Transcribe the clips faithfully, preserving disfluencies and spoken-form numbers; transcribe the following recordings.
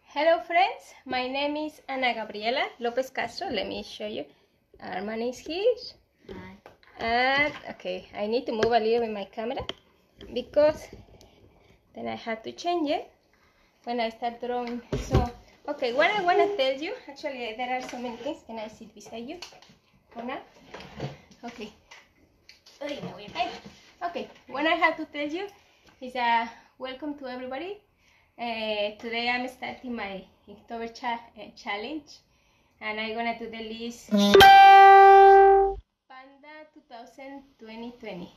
Hello friends, my name is Ana Gabriela Lopez Castro. Let me show you. Arman is here. Hi. And okay, I need to move a little with my camera because then I have to change it when I start drawing. So, okay, what I want to tell you, actually there are so many things. Can I sit beside you? Ana? Okay. Okay, what I have to tell you is uh, welcome to everybody. Uh, today I'm starting my Inktober cha uh, challenge, and I'm gonna do the list Panda twenty twenty.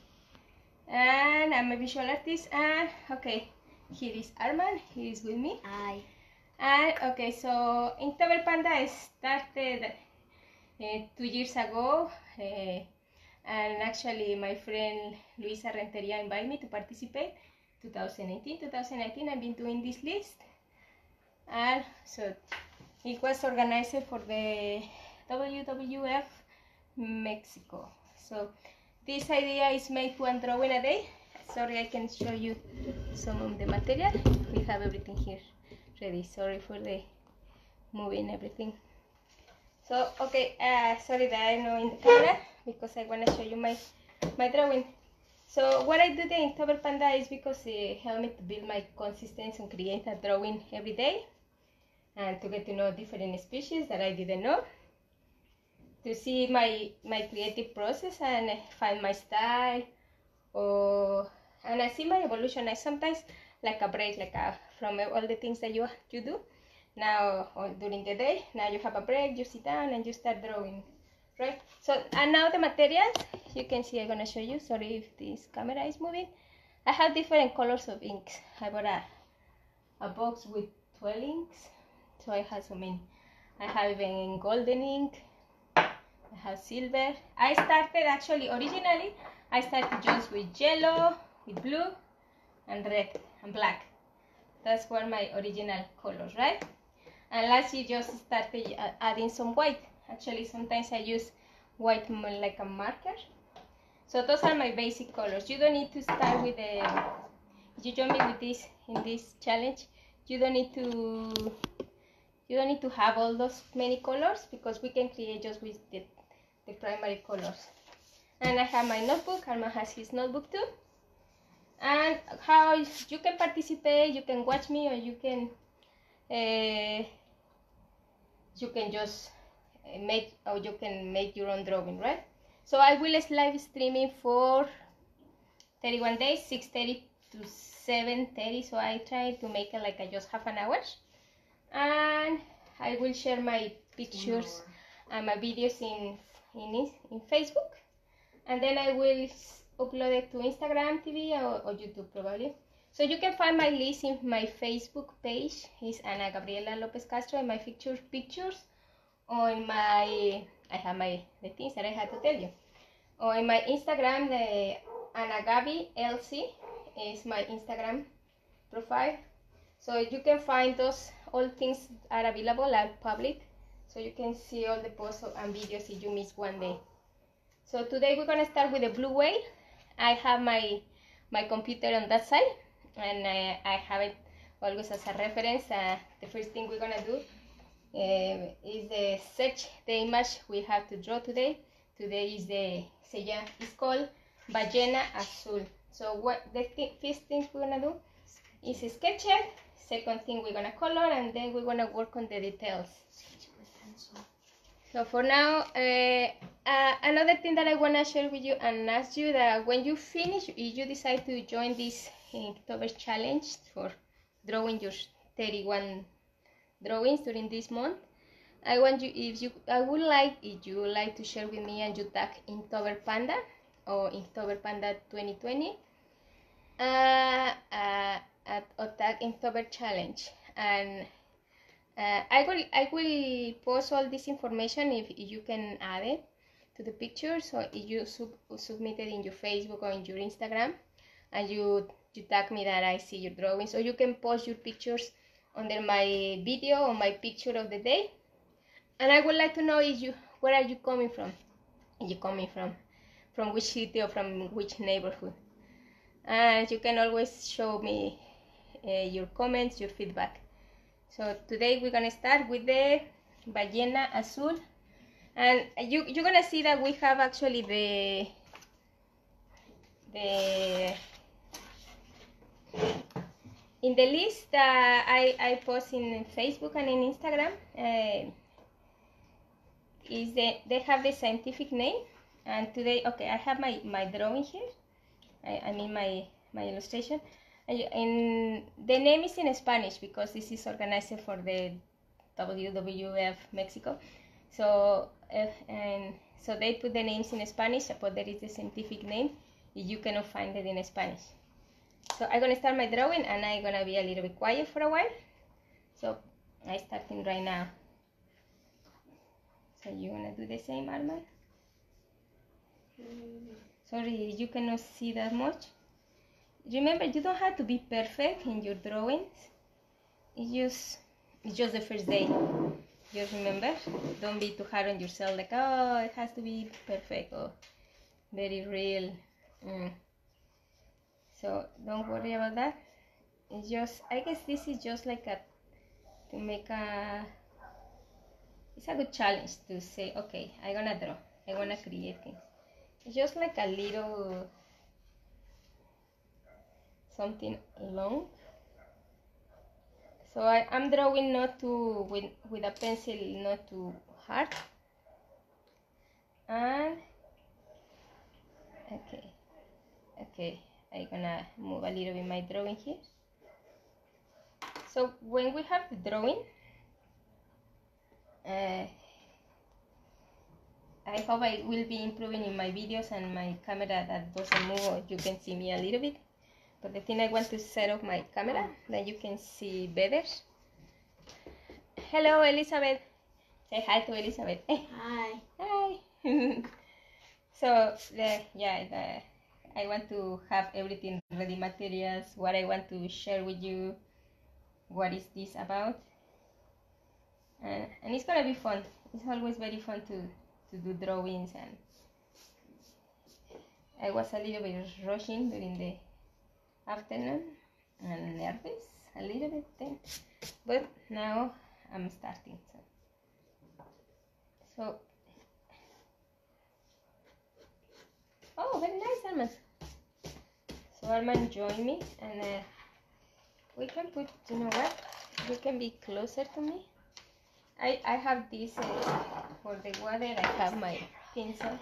And I'm a visual artist. And okay, here is Arman. He is with me. Hi. And okay, so Inktober Panda started uh, two years ago. Uh, and actually my friend Luisa Renteria invited me to participate. twenty eighteen, twenty nineteen I've been doing this list, and so it was organized for the W W F Mexico. So this idea is make one drawing a day. Sorry, I can show you some of the material. We have everything here ready. Sorry for the moving everything. So okay, uh, sorry that I know in the camera because I want to show you my my drawing. So what I do the Inktober Panda is because it helped me to build my consistency and create a drawing every day, and to get to know different species that I didn't know, to see my my creative process and find my style, or and I see my evolution. I sometimes like a break, like a, from all the things that you you do. Now or during the day, now you have a break, you sit down and you start drawing. Right, so and now the materials you can see. I'm gonna show you. Sorry if this camera is moving. I have different colors of inks. I bought a, a box with twelve inks, so I have so many. I have even golden ink, I have silver. I started actually originally I started just with yellow, with blue and red and black. That's were my original colors, right? And last year just started adding some white. Actually, sometimes I use white like a marker. So those are my basic colors. You don't need to start with the, if you join me with this in this challenge, you don't need to you don't need to have all those many colors, because we can create just with the, the primary colors. And I have my notebook. Arman has his notebook too. And how you can participate, you can watch me, or you can uh, you can just make, or you can make your own drawing, right? So I will live streaming for thirty-one days, six thirty to seven thirty. So I try to make it like a just half an hour, and I will share my pictures and my videos in in in Facebook, and then I will upload it to Instagram T V or, or YouTube probably. So you can find my list in my Facebook page. It's Ana Gabriela Lopez Castro, and my pictures pictures on my, I have my the things that I had to tell you. Or in my Instagram, the Ana Gabi L C is my Instagram profile. So you can find those, all things are available, are public. So you can see all the posts and videos if you miss one day. So today we're gonna start with the blue whale. I have my my computer on that side, and I, I have it always as a reference. Uh, the first thing we're gonna do uh, is the search the image we have to draw today. Today is the it's called Ballena Azul. So what the th first thing we're gonna do is sketch it. Second thing we're gonna color, and then we're gonna work on the details. So for now, uh, uh, another thing that I wanna share with you and ask you, that when you finish, if you decide to join this Inktober challenge for drawing your thirty-one drawings during this month, I want you, if you, I would like, if you would like to share with me, and you tag Inktober Panda or Inktober Panda twenty twenty, uh, uh, at, or tag Inktober Challenge, and uh, I will, I will post all this information if, if you can add it to the pictures, or if you sub, submit it in your Facebook or in your Instagram, and you, you tag me that I see your drawings, or you can post your pictures under my video or my picture of the day. And I would like to know if you, where are you coming from? Are you coming from, from which city or from which neighborhood? And you can always show me uh, your comments, your feedback. So today we're gonna start with the Ballena Azul, and you you're gonna see that we have actually the the in the list that I I post in Facebook and in Instagram. Uh, is the they have the scientific name, and today okay I have my my drawing here. I, I mean my my illustration, and the name is in Spanish because this is organized for the W W F Mexico. So uh, and so they put the names in Spanish, but there is the scientific name. You cannot find it in Spanish. So I'm gonna start my drawing, and I'm gonna be a little bit quiet for a while. So I'm starting right now. So you wanna do the same, Arman? Mm. Sorry, you cannot see that much. Remember, you don't have to be perfect in your drawings. It's just, it's just the first day. Just remember, don't be too hard on yourself, like, oh, it has to be perfect or very real. Mm. So don't worry about that. It's just, I guess this is just like a, to make a, it's a good challenge to say, okay, I'm gonna draw, I wanna create things. It's just like a little, something long. So I, I'm drawing not too, with, with a pencil, not too hard. And, okay, okay, I'm gonna move a little bit my drawing here. So when we have the drawing, uh, I hope I will be improving in my videos and my camera that doesn't move, or you can see me a little bit. But the thing I want to set up my camera that you can see better. Hello, Elizabeth. Say hi to Elizabeth. Hi. Hi. So the, yeah, the, I want to have everything ready, materials, what I want to share with you, what is this about, and, and it's gonna be fun. It's always very fun to, to do drawings, and I was a little bit rushing during the afternoon and nervous a little bit then, but now I'm starting. So, so oh, very nice, Arman. So Arman joined me, and uh, we can put, you know what, you can be closer to me. I, I have this uh, for the water. I have my pencils.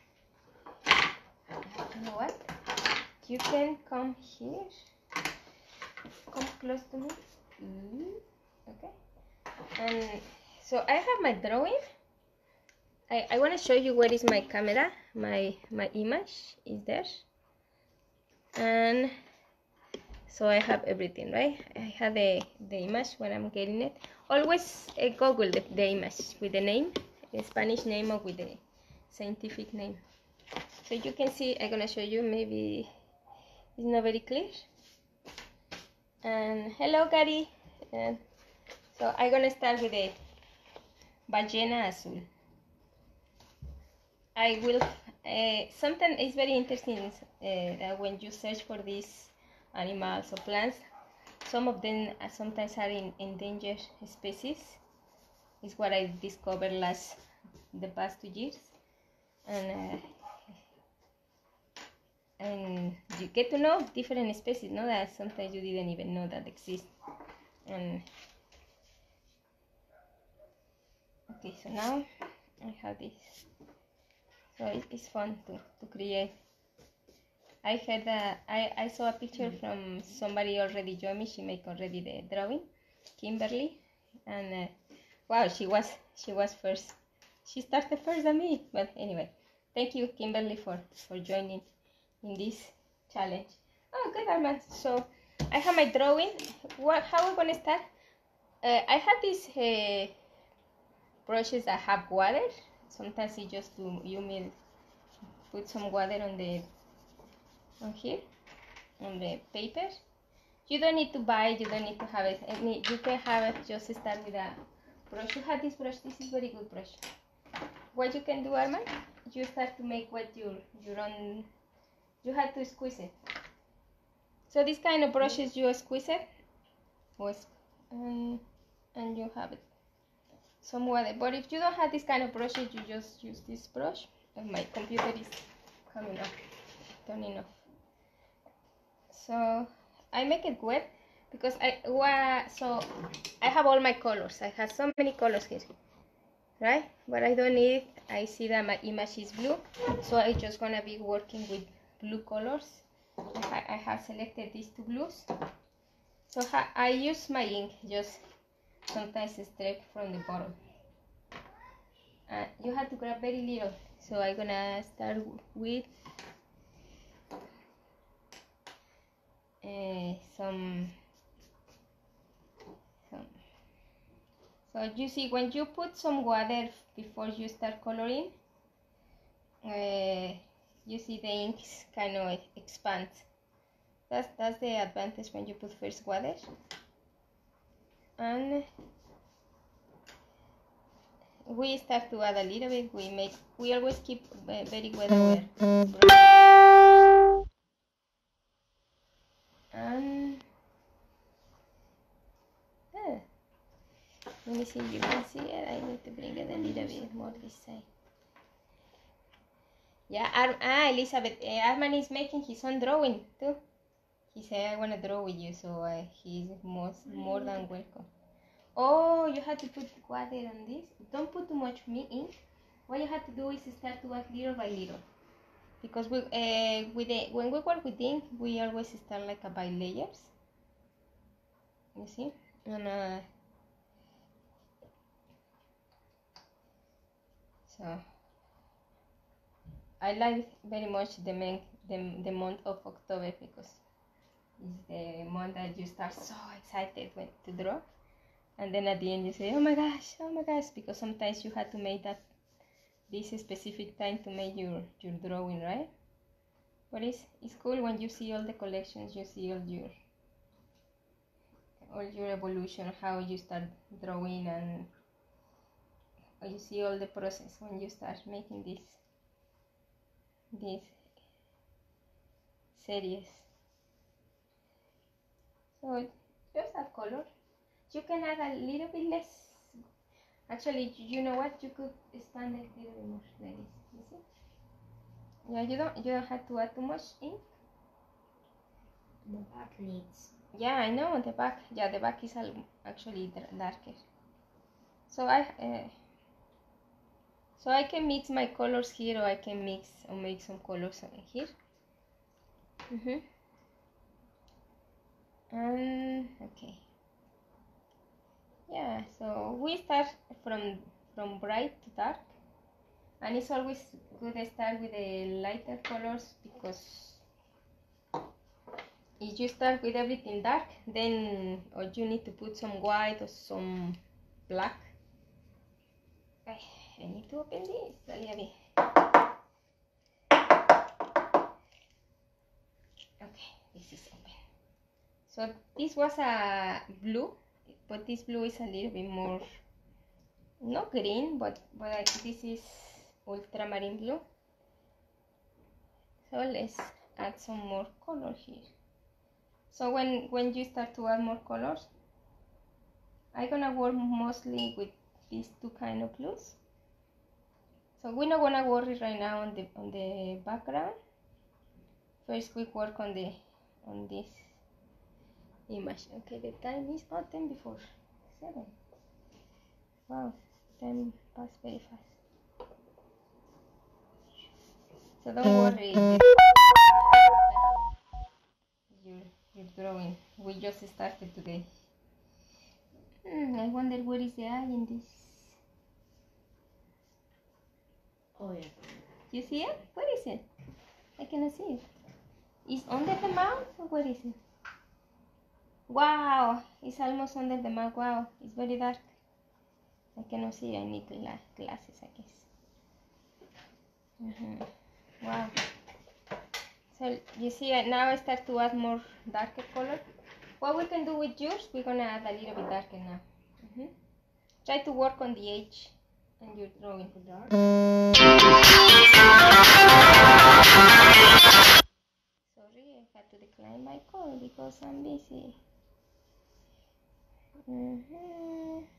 You know what, you can come here, come close to me. Mm, okay. And so I have my drawing. I, I want to show you where is my camera. My my image is there, and so I have everything, right? I have the, the image when I'm getting it. Always uh, Google the, the image with the name, the Spanish name, or with the scientific name. So you can see, I'm gonna show you, maybe it's not very clear. And hello, Gary. And so I'm gonna start with the Ballena Azul. I will, uh, something is very interesting uh, that when you search for these animals or plants, some of them uh, sometimes are in endangered species. Is what I discovered last, the past two years. And uh, and you get to know different species, no? That sometimes you didn't even know that exist. And okay, so now I have this. So it, it's fun to, to create. I heard that I, I saw a picture from somebody already joined me. She made already the drawing, Kimberly, and uh, wow, she was she was first. She started first than me. But anyway, thank you, Kimberly, for for joining in this challenge. Oh, good, Arman. So I have my drawing. What? How are we gonna start? Uh, I have these uh, brushes that have water. Sometimes you just do you mean put some water on the on here on the paper. You don't need to buy it. You don't need to have it. Any, you can have it. Just start with a brush. You have this brush. This is very good brush. What you can do, Arman? You start to make what your your own. You have to squeeze it. So this kind of brushes, you squeeze it. Was um, and you have it some water. But if you don't have this kind of brushes, you just use this brush. And my computer is coming up, turning off. So I make it wet because I well, so I have all my colors. I have so many colors here, right? But I don't need. I see that my image is blue, so I just gonna be working with blue colors. I, I have selected these two blues. So I use my ink just sometimes straight from the bottom. Uh, you have to grab very little. So I'm gonna start with uh, some, some. So you see, when you put some water before you start coloring, uh, you see the ink kind of expands. That's that's the advantage when you put first water. And we start to add a little bit. We make we always keep uh, very wet our brush. And uh, let me see if you can see it. I need to bring it a little bit more this side. Yeah, Ar ah, Elizabeth, uh, Arman is making his own drawing too. He said, I want to draw with you, so uh, he's most, more than welcome. Oh, you have to put water on this. Don't put too much ink. What you have to do is start to add little by little. Because we, uh, with the, when we work with ink, we always start like a by layers. You see? And uh, so I like very much the, main, the, the month of October because it's the month that you start so excited when, to draw. And then at the end you say, oh my gosh, oh my gosh, because sometimes you have to make that this specific time to make your, your drawing, right? But it's, it's cool when you see all the collections, you see all your all your evolution, how you start drawing, and you see all the process when you start making this this series. So just add color. You can add a little bit less. Actually, you know what? You could expand it a little bit more like this. You see? Yeah, you don't you don't have to add too much ink. The back needs. Yeah, I know the back. Yeah, the back is actually darker. So I uh, so I can mix my colors here, or I can mix or make some colors here. Mhm. And okay. Yeah, so we start from from bright to dark, and it's always good to start with the lighter colors because if you start with everything dark, then or you need to put some white or some black. I, I need to open this a little bit. Okay, this is open. So this was a blue, but this blue is a little bit more, not green, but but I, this is ultramarine blue. So let's add some more color here. So when when you start to add more colors, I'm gonna work mostly with these two kind of blues. So we're not gonna worry right now on the on the background. First we work on the on this image. Okay, the time is oh, ten before seven. Wow, time passed very fast. So don't worry. Your your drawing. We just started today. Hmm, I wonder where is the eye in this. Oh yeah. You see it? Where is it? I cannot see it. Is under the mouth or where is it? Wow, it's almost under the mouth. Wow, it's very dark. I cannot see. I need gla glasses, I guess. Mm-hmm. Wow. So you see, now I start to add more darker color. What we can do with yours, we're gonna add a little bit darker now. Mm-hmm. Try to work on the edge and your drawing. Dark. Sorry, I had to decline my call because I'm busy. Mm-hmm.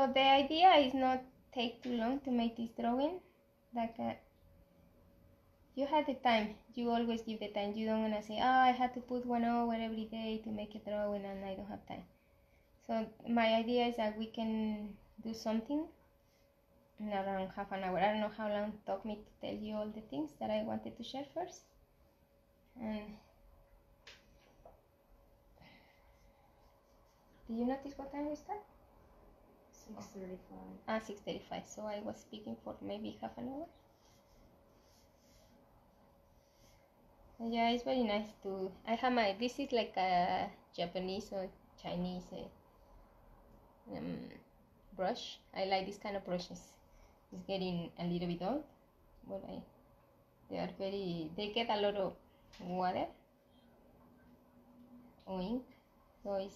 So the idea is not take too long to make this drawing. Like uh, you have the time. You always give the time. You don't wanna say, oh, I had to put one hour every day to make a drawing and I don't have time. So my idea is that we can do something in around half an hour. I don't know how long it took me to tell you all the things that I wanted to share first. And do you notice what time we start? six thirty-five. Ah, six thirty-five. So I was speaking for maybe half an hour. Yeah, it's very nice to. I have my. This is like a Japanese or Chinese uh, um, brush. I like this kind of brushes. It's getting a little bit old, but I. They are very. They get a lot of water or ink, so it's.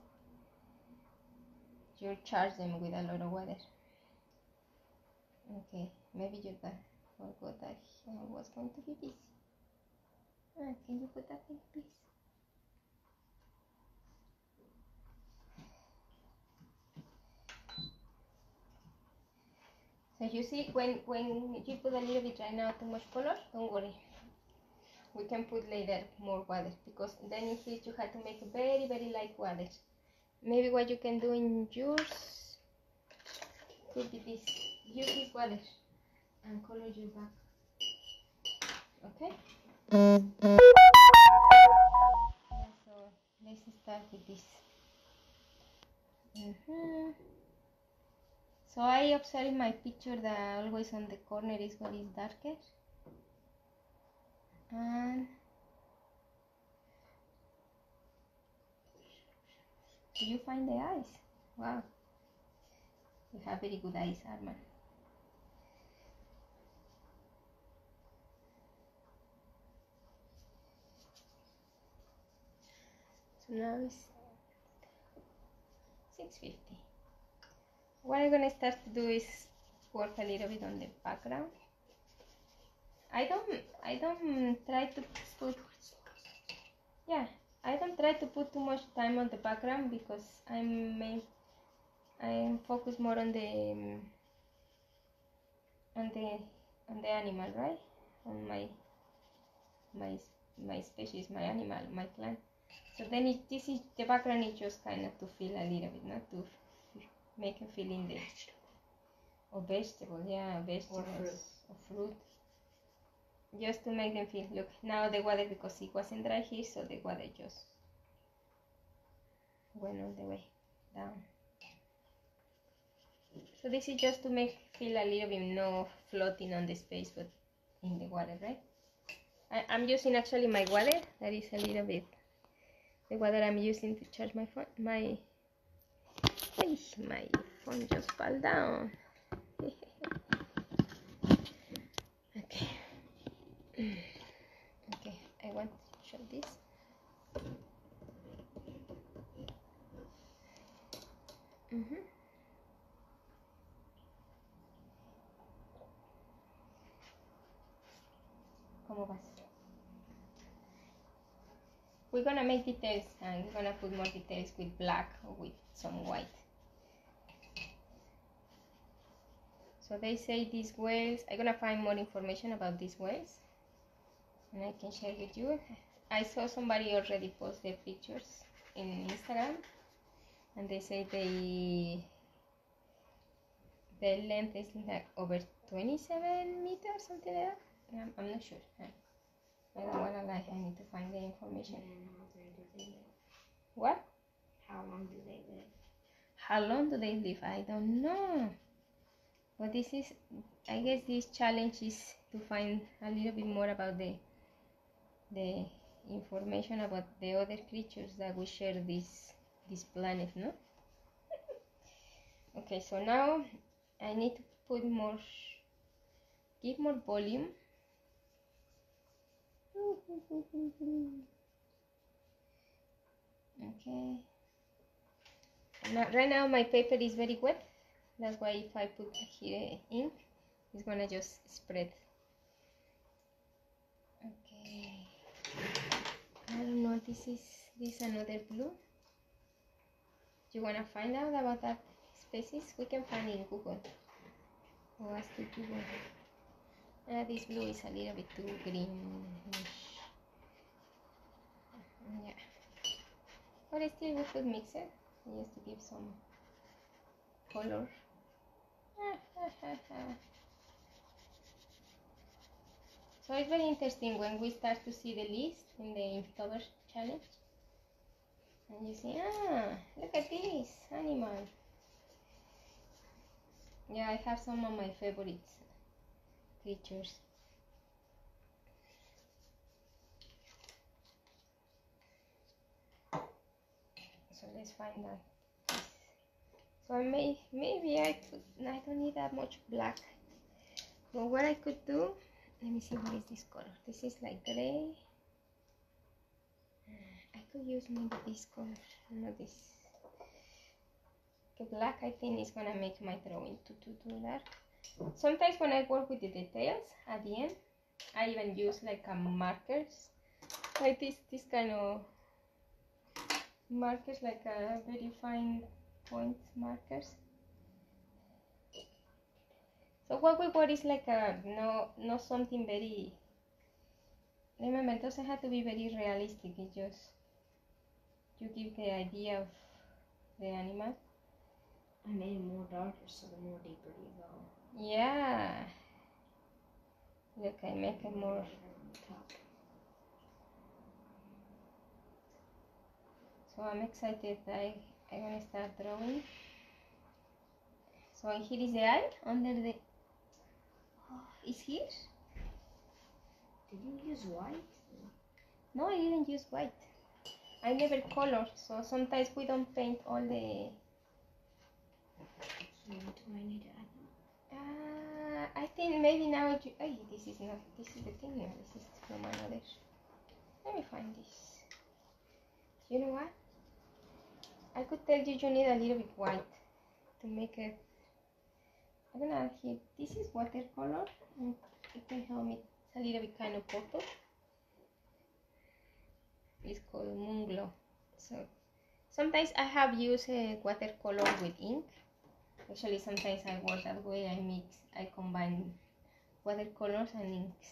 You charge them with a lot of water. Okay, maybe you got forgot that I was going to be busy. Ah, can you put that in, please? So you see, when when you put a little bit right now too much color, don't worry. We can put later more water because then in here you have to make a very very light water. Maybe what you can do in yours could be this. Use this water and color your back. Okay? Yeah, so let's start with this. Mm-hmm. So I observe in my picture that always on the corner is what is darker. And do you find the eyes? Wow. You have very good eyes, Arman. So now it's six fifty. What I'm gonna start to do is work a little bit on the background. I don't I don't try to put yeah I don't try to put too much time on the background because I'm main, I'm focused more on the um, on the on the animal, right? On my my my species, my animal, my plant. So then it, this is the background is just kind of to feel a little bit, not to make a feel in the or vegetable, yeah, vegetables Or fruit. or fruit. Just to make them feel. Look, now the water, because it wasn't dry here, so the water just went all the way down. So this is just to make feel a little bit no floating on the space, but in the water, right? I, I'm using actually my water. That is a little bit the water I'm using to charge my phone. My hey, my phone just fell down. Okay. Okay, I want to show this. Mm-hmm. ¿Cómo vas? We're gonna make details and we're gonna put more details with black or with some white. So they say these whales, I'm gonna find more information about these whales and I can share with you. I saw somebody already post their pictures in Instagram and they say they the length is like over twenty-seven meters, something like that. I'm, I'm not sure. I don't wanna lie, I need to find the information. And how long do they live? What? How long do they live? How long do they live? I don't know. But this is, I guess this challenge is to find a little bit more about the the information about the other creatures that we share this this planet, no? Okay, so now I need to put more, give more volume. Okay. Now, right now my paper is very wet. That's why if I put here ink, it's gonna just spread. Okay. I don't know. This is this another blue. You wanna find out about that species we can find in Google. Or ask to Google. Uh, this blue is a little bit too greenish. Yeah. But still we could mix it just to give some color. So it's very interesting when we start to see the list in the Inktober challenge. And you see, ah, look at this animal. Yeah, I have some of my favorites creatures. So let's find out this. So I may, maybe I could, I don't need that much black. But what I could do, let me see what is this color. This is like gray. I could use maybe this color, not this. Okay, black I think is gonna make my drawing too too too dark. Sometimes when I work with the details at the end, I even use like a markers, like this this kind of markers, like a very fine point markers. So what we want is like a no not something very. Remember, it doesn't have to be very realistic. It just you give the idea of the animal. I made it more darker, so the more deeper you go. Yeah. Look, I make it more. Top. So I'm excited. I I'm gonna start drawing. So here is the eye under the. Oh, is here? Did you use white? No, I didn't use white. I never color, so sometimes we don't paint all the. So what do I need to add now? Uh, I think maybe now. You, oh, this is not. This is the thing. No, this is from another. Let me find this. You know what? I could tell you you need a little bit white to make it. I'm gonna add here. This is watercolor, and it can help me. It's a little bit kind of purple. It's called Moon Glow. So sometimes I have used uh, watercolor with ink. Actually, sometimes I work that way. I mix, I combine watercolors and inks.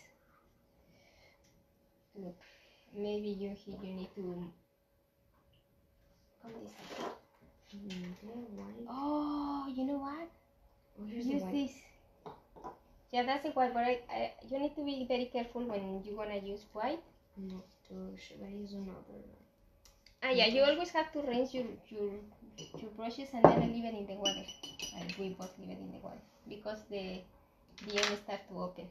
Look, maybe you here you need to come this way. Mm, do I have white? Oh, you know what? Oh, here's Use the white. this. Yeah, that's the white, but I, I, you need to be very careful when you're gonna use white. Not to, should I use another? Ah, yeah, you always have to rinse your your your brushes and then leave it in the water. And we both leave it in the water because the the end start to open.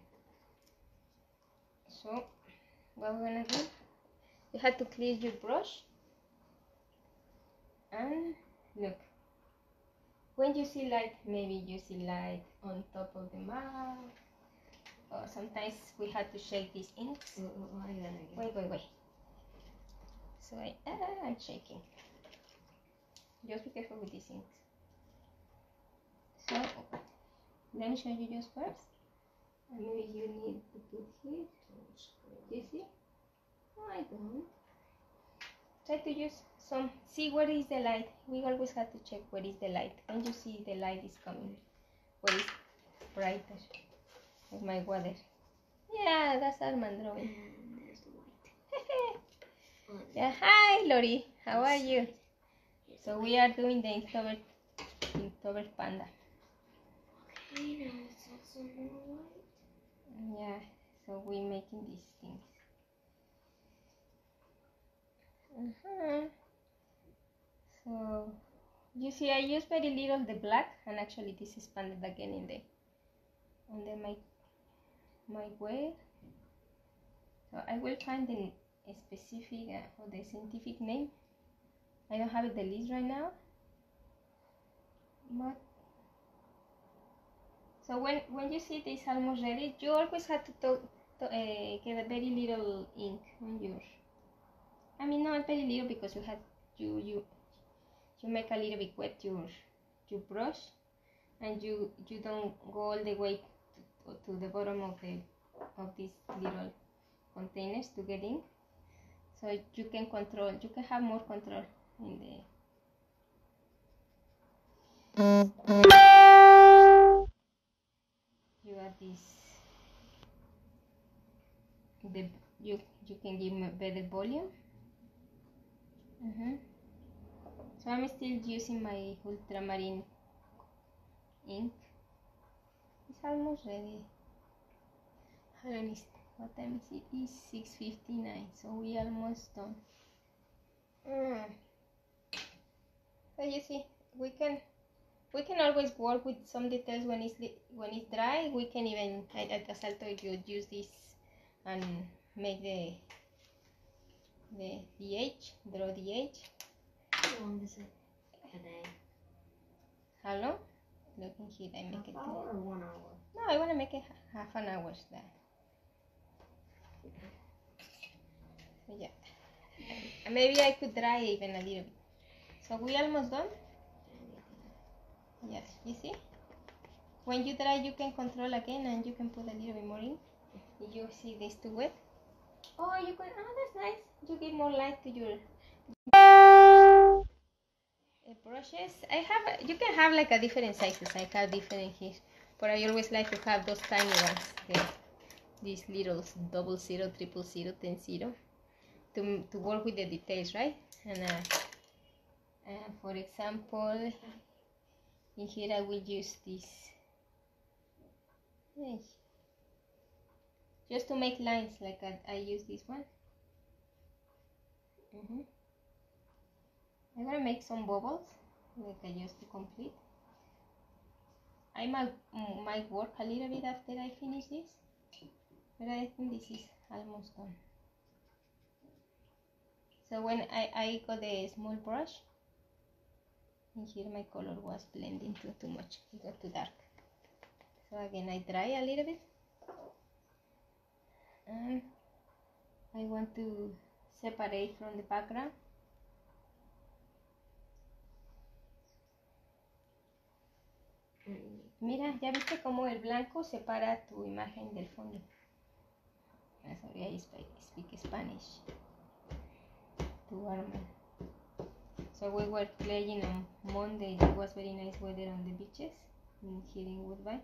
So what we're gonna do? You have to clear your brush and look. When you see light, maybe you see light on top of the mouth. Or sometimes we have to shake these inks. Oh, oh, oh, I got it, I got it. Wait, wait, wait. So I, ah, I'm shaking. Just be careful with these inks. So let me show you just first. And maybe you need to put here. You see? No, I don't. Try to use some. See where is the light. We always have to check where is the light. When you see the light is coming, where is brighter with my water. Yeah, that's Armand drawing. And there's the white. Oh, Yeah, hi Lori, how are you? So we are doing the Inktober, Inktober Panda. okay, now let's add some more white. Yeah, so we're making these things. Uh-huh. So you see, I use very little of the black, and actually this is expanded again in the under my my way. So I will find the specific uh, or the scientific name. I don't have it the list right now. But so when when you see this almost ready, you always have to, to, to uh, get a very little ink on your. I mean, not very little because you have you you you make a little bit wet your your brush, and you you don't go all the way to, to the bottom of the of these little containers to get ink. So you can control, you can have more control in the You got this. The you you can give me better volume. Mm-hmm. So I'm still using my ultramarine ink. It's almost ready. Hold on, what time is it? It's six fifty-nine, so we almost done. Mm. So you see, we can we can always work with some details when it's when it's dry. We can even, as I told you, use this and make the the the edge, draw the edge. How long is it a day? How long? Looking here, I make Half it. hour or one hour? No, I want to make it half an hour. That. So yeah, and maybe I could dry even a little bit. So we almost done. Yes, you see? When you dry, you can control again and you can put a little bit more in. If you see this too wet. Oh, you can, oh, that's nice. You give more light to your uh, brushes. I have, you can have like a different sizes. I have different here. But I always like to have those tiny ones. The, these little double zero, triple zero, ten zero. To, to work with the details, right? And uh, uh, for example, in here I will use this. Yes. Just to make lines, like I, I use this one. Mm-hmm. I'm gonna make some bubbles, like I just to complete. I might, might work a little bit after I finish this, but I think this is almost done. So when I, I got the small brush, and here my color was blending too, too much, it got too dark. So again, I dry a little bit. And I want to separate from the background. Mira, ya viste cómo el blanco separa tu imagen del fondo. Ah, sorry, I speak, speak Spanish. To Armand. So we were playing on Monday. It was very nice weather on the beaches in here in Woodbine.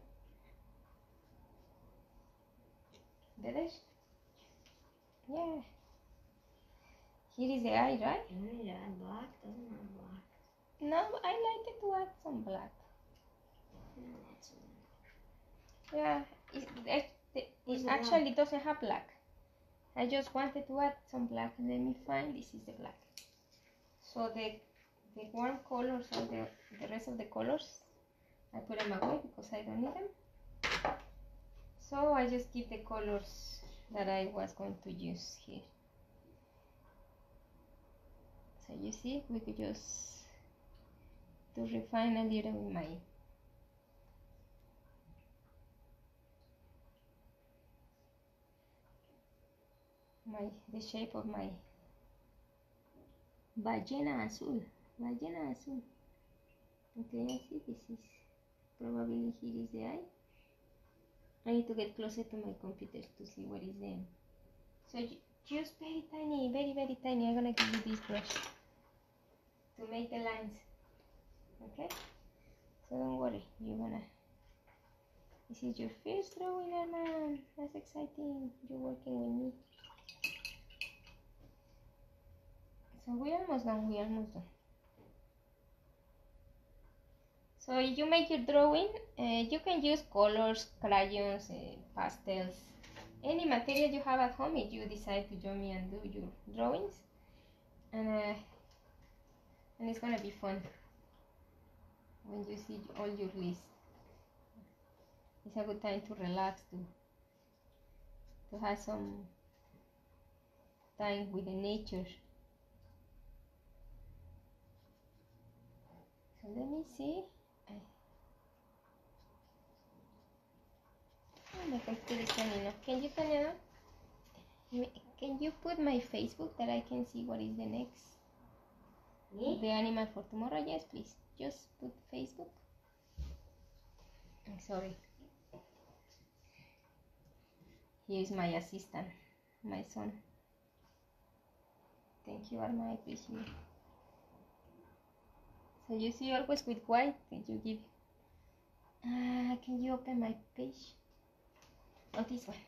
Better? Yeah. Here is the eye, right? You need to add black? Doesn't have black. No, I like it to add some black. No, that's Yeah, it, it, it, it actually doesn't have black. I just wanted to add some black. Let me find, this is the black. So the the warm colors or the, the rest of the colors, I put them away because I don't need them. So I just keep the colors that I was going to use here. So you see, we could just to refine a little bit my my the shape of my ballena azul. Ballena azul. Okay, I see this is probably here is the eye. I need to get closer to my computer to see what is there. So just very tiny, very very tiny. I'm gonna give you this brush to make the lines. Okay? So don't worry, you're gonna. This is your first drawing, Armand. That's exciting. You're working with me. So we're almost done. We're almost done. So you make your drawing. Uh, you can use colors, crayons, uh, pastels, any material you have at home if you decide to join me and do your drawings. And uh, and it's gonna be fun when you see all your list. It's a good time to relax, to to have some time with the nature. So let me see. Oh, my computer is turning off. Can you turn it on? Can you put my Facebook that I can see what is the next? Me? The animal for tomorrow? Yes, please. Just put Facebook. I'm sorry. Here is my assistant, my son. Thank you, Arma. I appreciate it. So you see, always with white, you give. Uh, can you open my page? Oh, this one.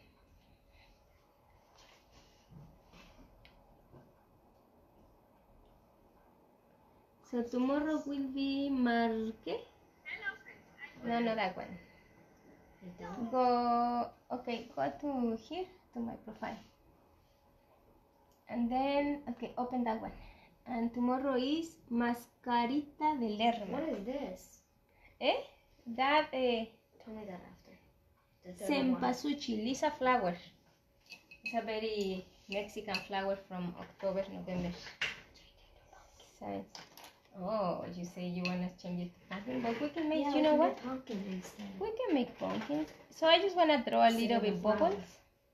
So tomorrow will be Marque. No, no, that one. Go, okay, go to here, to my profile. And then, okay, open that one. And tomorrow is Mascarita de Lerma. What is this? Eh? That, eh, Tell me that after. The third one. Cempasúchil, Lisa flower. It's a very Mexican flower from October, November. Science. Oh, you say you want to change it to pumpkin, but we can make, Yeah, you know we can what? make pumpkin instead. We can make pumpkins. So I just want to draw a Instead little of a bit flower. bubbles.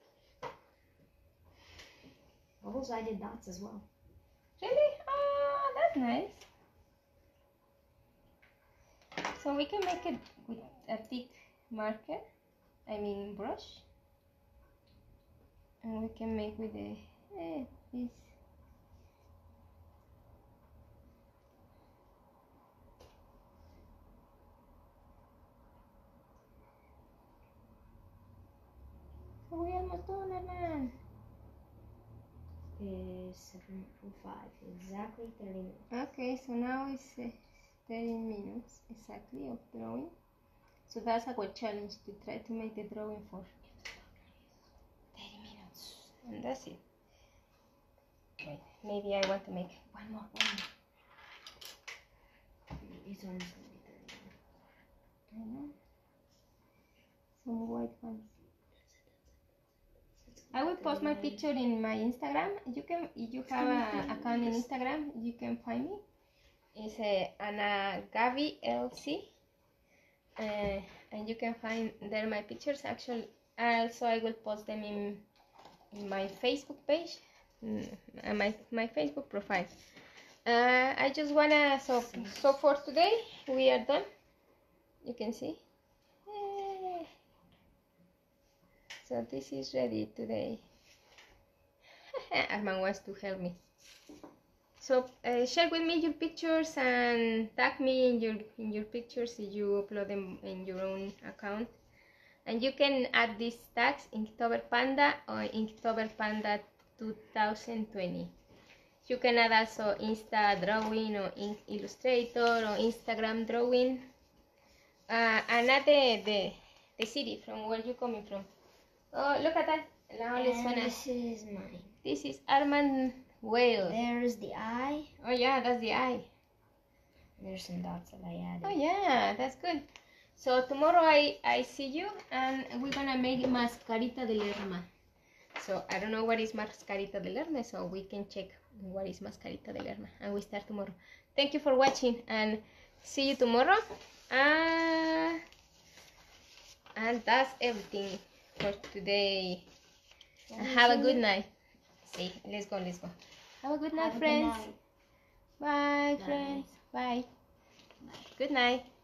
Bubbles, I did dots as well. Really? Oh, that's nice. So we can make it with a thick marker, I mean brush. And we can make with a, eh, this. So we almost done, Hernan. Is seven oh five, exactly thirty minutes. Okay, so now it's uh, thirty minutes exactly of drawing. So that's our challenge, to try to make the drawing for thirty minutes. And that's it. Wait, maybe I want to make one more, one more. It's almost gonna be thirty minutes. I know. Some white ones. I will post my picture in my Instagram. You can, if you have an account in Instagram, you can find me. It's uh, Ana Gaby L C, uh, and you can find there my pictures. Actually, also I will post them in, in my Facebook page, mm, and my my Facebook profile. Uh, I just wanna so so for today we are done. You can see. Yay. So this is ready today. Arman wants to help me. So uh, share with me your pictures and tag me in your in your pictures if you upload them in your own account. And you can add these tags Inktober Panda or Inktober Panda two thousand twenty. You can add also Insta drawing or Ink Illustrator or Instagram drawing. Uh, and add the, the the city from where you're coming from. Oh, look at that. Now let's And wanna. this is mine. This is Arman Whale. There's the eye. Oh yeah, that's the eye. There's some dots that I added. Oh yeah, that's good. So tomorrow I, I see you and we're gonna make Mascarita de Lerma. So I don't know what is Mascarita de Lerma, so we can check what is Mascarita de Lerma and we start tomorrow. Thank you for watching and see you tomorrow. Uh, and that's everything for today. Have a good night. See, let's go, let's go. Have a good night, Have a good friends. night. Bye, Bye. friends. Bye. Good night.